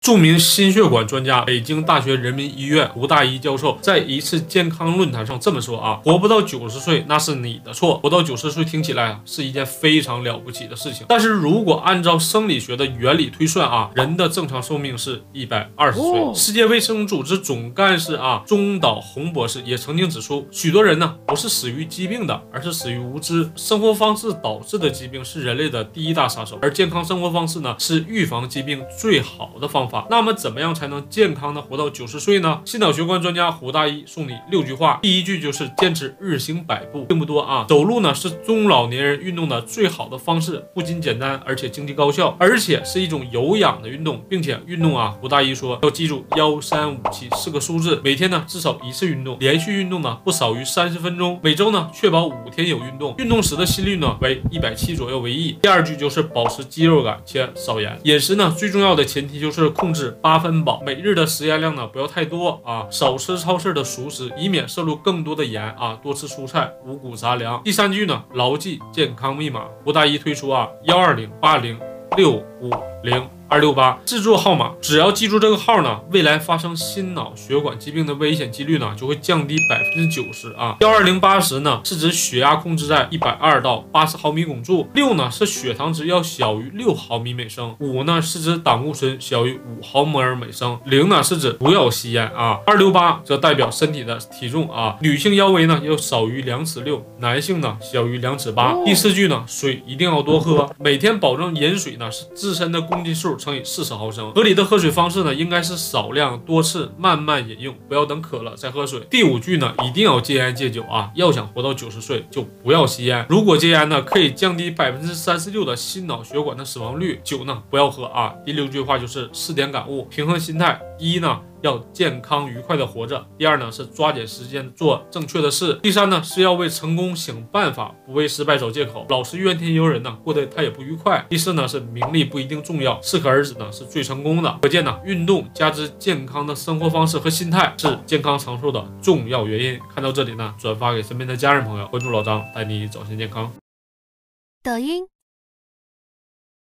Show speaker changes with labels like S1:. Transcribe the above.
S1: 著名心血管专家、北京大学人民医院胡大一教授在一次健康论坛上这么说啊：活不到90岁那是你的错。活到90岁听起来啊是一件非常了不起的事情，但是如果按照生理学的原理推算啊，人的正常寿命是120岁。世界卫生组织总干事中岛宏博士也曾经指出，许多人呢不是死于疾病的，而是死于无知。生活方式导致的疾病是人类的第一大杀手，而健康生活方式呢是预防疾病最好的方法。那么怎么样才能健康的活到90岁呢？心脑血管专家胡大一送你6句话。第一句就是坚持日行100步，并不多啊。走路呢是中老年人运动的最好的方式，不仅简单，而且经济高效，而且是一种有氧的运动，并且运动胡大一说要记住13574是个数字，每天呢至少1次运动，连续运动呢不少于30分钟，每周呢确保5天有运动，运动时的心率呢为170左右为宜。第二句就是保持肌肉感且少盐。饮食呢最重要的前提就是控制8分饱，每日的食盐量呢不要太多少吃超市的熟食，以免摄入更多的盐多吃蔬菜、五谷杂粮。第三句呢，牢记健康密码。胡大一推出12080650268自助号码，只要记住这个号呢，未来发生心脑血管疾病的危险几率呢就会降低90%12080呢是指血压控制在120到80毫米汞柱，6呢是血糖值要小于6毫米每升，5呢是指胆固醇小于5毫摩尔每升，0呢是指不要吸烟268则代表身体的体重女性腰围呢要少于2尺6，男性呢小于2尺8。第四句呢，水一定要多喝，每天保证饮水呢是自身的公斤数乘以40毫升。合理的喝水方式呢，应该是少量多次慢慢饮用，不要等渴了再喝水。第五句呢，一定要戒烟戒酒要想活到90岁就不要吸烟。如果戒烟呢，可以降低36%的心脑血管的死亡率。酒呢不要喝第6句话就是4点感悟：平衡心态。第一呢，要健康愉快的活着；第二呢，是抓紧时间做正确的事；第三呢，是要为成功想办法，不为失败找借口。老是怨天尤人呢，过得他也不愉快。第四呢，是名利不一定重要，适可而止呢是最成功的。可见呢，运动加之健康的生活方式和心态是健康长寿的重要原因。看到这里呢，转发给身边的家人朋友，关注老张，带你早些健康。
S2: 抖音、